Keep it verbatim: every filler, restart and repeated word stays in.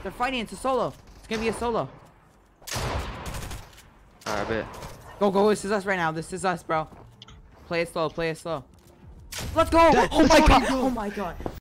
They're fighting. It's a solo. It's gonna be a solo. Alright, bet. Go, go. This is us right now. This is us, bro. Play it slow. Play it slow. Let's go. That's Oh my fucking god. go. Oh my god.